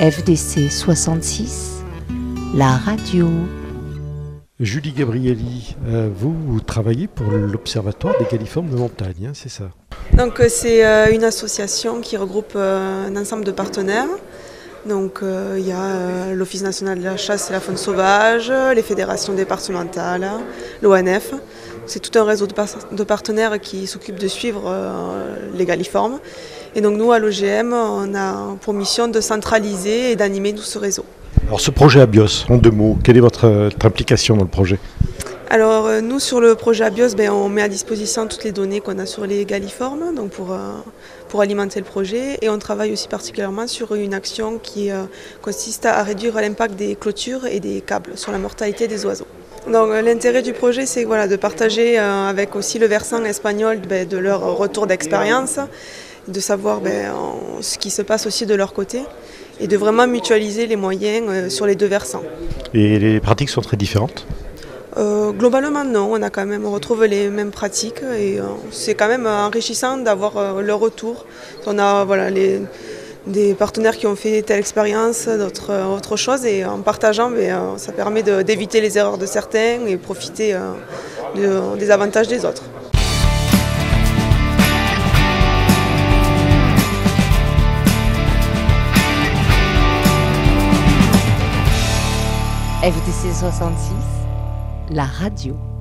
FDC 66, la radio. Julie Gabrielli, vous travaillez pour l'Observatoire des Galliformes de montagne, c'est ça? Donc c'est une association qui regroupe un ensemble de partenaires. Donc il y a l'Office national de la chasse et la faune sauvage, les fédérations départementales, l'ONF. C'est tout un réseau de partenaires qui s'occupent de suivre les galliformes. Et donc nous, à l'OGM, on a pour mission de centraliser et d'animer tout ce réseau. Alors ce projet Abios, en 2 mots, quelle est votre implication dans le projet? Alors nous, sur le projet Abios, on met à disposition toutes les données qu'on a sur les galliformes donc pour alimenter le projet. Et on travaille aussi particulièrement sur une action qui consiste à réduire l'impact des clôtures et des câbles sur la mortalité des oiseaux. Donc l'intérêt du projet, c'est de partager avec aussi le versant espagnol de leur retour d'expérience, de savoir ce qui se passe aussi de leur côté et de vraiment mutualiser les moyens sur les 2 versants. Et les pratiques sont très différentes? Globalement non, on retrouve les mêmes pratiques et c'est quand même enrichissant d'avoir le retour. On a des partenaires qui ont fait telle expérience, d'autres autre chose et en partageant ça permet d'éviter les erreurs de certains et profiter des avantages des autres. FDC 66, la radio.